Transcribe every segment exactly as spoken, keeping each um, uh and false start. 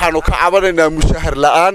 waxaanu ka cabanaynaa mushahar la'aan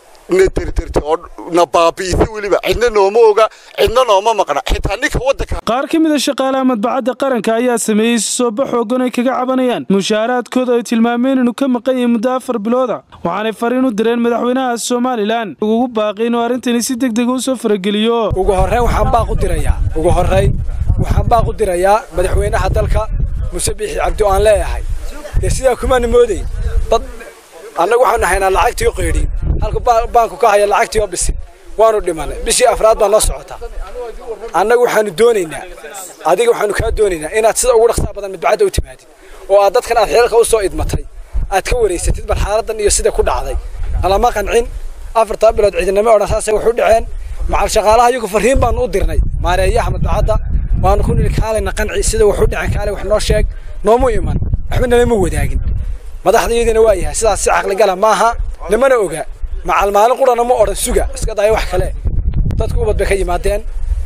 نترترت نبابيث وليبا عندنا نوموجا عندنا نوما مقنع حتى نك ودك qaar ka mid ah shaqaalaha madbacadda qaranka ayaa sameeyay soo bax xoogan ay kaga cabanayaan mushaaraadkooda ay tilmaameen inuu ka maqan yahay muddo afar bilood ah waxaanay fariin u direen madaxweynaha Soomaaliland ugu baaqay inuu arrintan si degdeg ah u soo farageliyo ugu horeyn waxaan baaq u dirayaa ugu horeyn waxaan baaq u dirayaa madaxweynaha dalka Muuse Biixi Cabdi aan leeyahay sida kuma nimooday dad annagu waxaan haynaa lacagtii qeydin halka baanku ka haya lacagtii oo bisi waanu dhimanay bishii afraad baan la socotaa annagu waxaanu doonaynaa adiga waxaanu ka doonaynaa inaad sida ugu dhaqsaha badan madbacada u timaadid oo aad dadkan aad xeelka u soo idmatay aad ka wareysatid bal xaaladan iyo sida ku dhacday alama qancin afarta bilood ciidanimo oo dhasaasay wuxuu dhaceen macal shaqaalaha iyagu fariin baan u dirnay maareeyaha madbacada waanu ku nil kaalina qanci sida wuxuu dhacay kaale wax noo sheeg noomu iman waxba nalama wadaagin madaxdeedina waa yahay sidaas si aqli gal maaha lamana oga macal maalin qurana ma oran suga iska day wax kale dadku ubad bay ka yimaadeen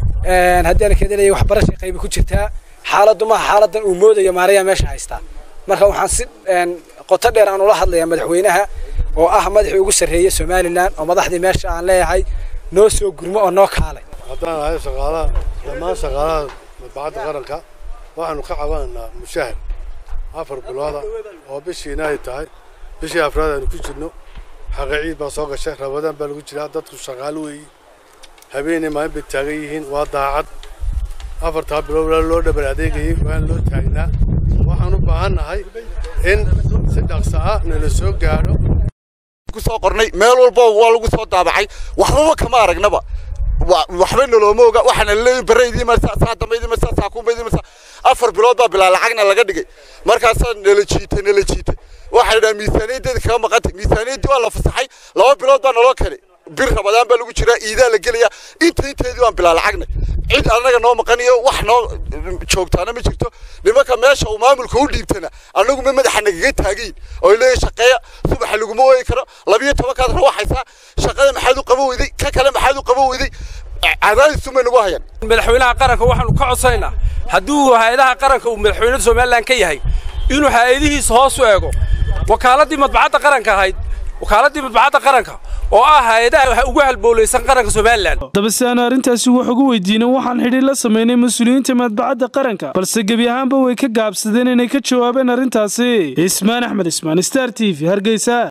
een haddii ka dhalay wax barashay qayb ku jirtaa xaaladdu ma xaaladan uu moodayo maareeya meesha haysta marka waxaan si een qoto dheer aan ula hadlayaa madaxweynaha oo ah madaxii ugu sareeyay Soomaaliland oo madaxdii meesha aan leeyahay noo soo gurmo oo noo kaalay haddaan ahay shaqaalaha dhammaan shaqaalaha madbacadda qaranka waxaanu ka cabanaynaa mushahar afar bilood oo bishiina ay tahay bishii afraad aan ku jirno xaqeeyid baa soo gashay rabadaan baa lagu jiraa dadku shaqaalo weey habeenay ma ay taagan yihiin waa daacad afarta bilood loo dhabar adeegayay waan loo taagnaa waxaan u baahanahay in si dhaqso ah nala soo gaaro ku soo qornay meel walba waa lagu soo daabacay waxba kama aragnaba waxba noloma oga waxana leeyahay bareedii marsa saadameedii marsa saakumeedii marsa afar bilood baa bilaa lacagna laga dhigay markaas nala jiitay nala jiitay waxa la miisaaniyada ka maqantay miisaaniyada waa la fasaxay laba bilood baa naloo kale bir rabadaan baa lagu jiraa iidaa la gelaya inta inteedii waan bilaa lacagna cid anaga noo maqaniyo wax noo joogtaana ma jirto nimanka meesha uu maamulka u dhiibtana anagu ma madaxa nagaga taagay oo ilaa shaqeeya subax lagu ma way karo laba iyo toban kaad ruuxaysa shaqada maxaad u qabo weyday ka kale maxaad u qabo weyday cadaadis uma nagu hayaan madaxweynaha qaranka waxaanu ka codsaynaa hadduu hay'adaha qaranka uu madaxweynaha Soomaaliland ka yahay inuu hay'adihiisa hoos u eego wakaaladii madbacadda qaranka ahayd wakaaladii madbacadda qaranka oo ah hay'adaha ugu halbowleysan qaranka Soomaaliland dabasaan arintaasi wuxuu ugu weydiinay waxaan xidhiir la sameynay mas'uuliyiinta madbacadda qaranka balse gabi ahaanba way ka gaabsadeen inay ka jawaabeen arintaasi Ismaan Axmed Ismaan Star T V Hargeysa.